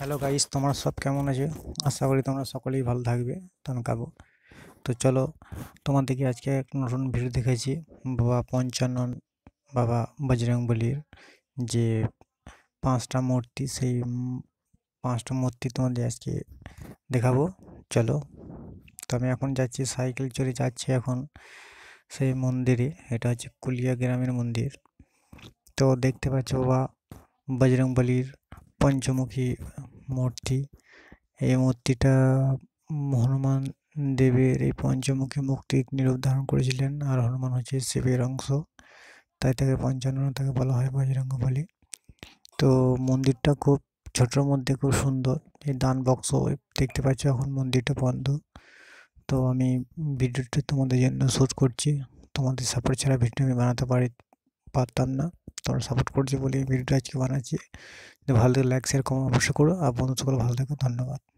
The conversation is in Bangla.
হ্যালো গাইস, তোমরা সব কেমন আছো? আশা করি তোমরা সকলেই ভালো থাকবে। তো আমি কাবু। তো চলো, তোমাদেরকে আজকে এক নতুন ভিডিও দেখেছি বাবা পঞ্চানন, বাবা বজরংবলীর যে পাঁচটা মূর্তি, সেই পাঁচটা মূর্তি তোমাদের আজকে দেখাবো। চলো, তো আমি এখন যাচ্ছি, সাইকেল চড়ে যাচ্ছি এখন সেই মন্দিরে। এটা হচ্ছে কুলিয়া গ্রামের মন্দির। তো দেখতে পাচ্ছ বাবা বজরংবলীর পঞ্চমুখী মূর্তি। এই মূর্তিটা হনুমান দেবের এই পঞ্চমুখী মূর্তির নিরূপ ধারণ করেছিলেন। আর হনুমান হচ্ছে শিবের অংশ, তাই তাকে পঞ্চানন, তাকে বলা হয় বজরংবলী। তো মন্দিরটা খুব ছোটোর মধ্যে খুব সুন্দর। এই দান বক্স দেখতে পাচ্ছ, এখন মন্দিরটা বন্ধ। তো আমি ভিডিওটা তোমাদের জন্য শ্যুট করছি। তোমাদের সাপোর্ট ছাড়া ভিডিও আমি বানাতে পারতাম না। তোমরা সাপোর্ট করছো বলে এই ভিডিওটা আজকে বানাচ্ছি। ভালো লাগলে লাইক শেয়ার কমেন্ট অবশ্যই করো, আর বন্ধু সকল ভালো থেকো। ধন্যবাদ।